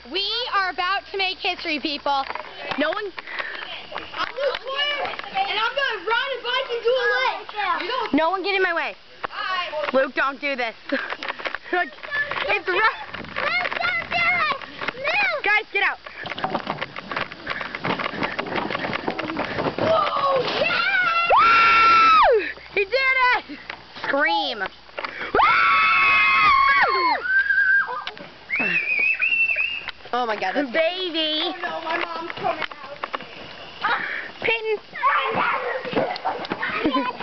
We are about to make history, people. No one... I'm Luke Flair, and I'm going to ride a bike into a lake. No one get in my way. Luke, don't do this. Look, it's rough. Luke, don't do it. Luke. Guys, get out. Whoa, yeah! Woo! He did it! Scream. Oh my God, that's baby. Oh no, my mom's coming out. Peyton.